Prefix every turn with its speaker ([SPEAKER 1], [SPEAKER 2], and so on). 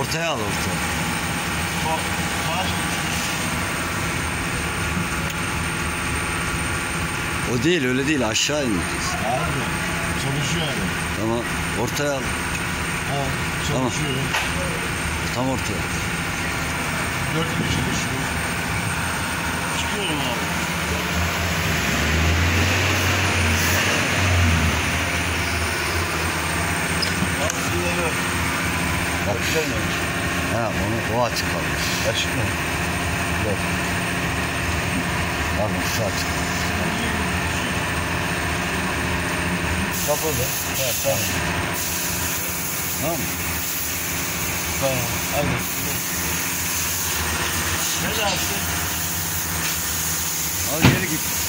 [SPEAKER 1] Ortaya al ortaya. O değil, öyle değil, aşağı in.
[SPEAKER 2] Abi çalışıyor yani.
[SPEAKER 1] Tamam, ortaya al.
[SPEAKER 2] Ha, çalışıyor.
[SPEAKER 1] Tam ortaya.
[SPEAKER 2] 4 gibi çalışıyor. Çıkıyorum abi.
[SPEAKER 1] Bak. Ha, o açık kalmış.
[SPEAKER 2] Açık mı?
[SPEAKER 1] Yok. Pardon, şu açık.
[SPEAKER 2] Kapalı. Ha, tamam.
[SPEAKER 1] Tamam mı?
[SPEAKER 2] Tamam. Hadi. Ne yaptın?
[SPEAKER 1] Al geri git.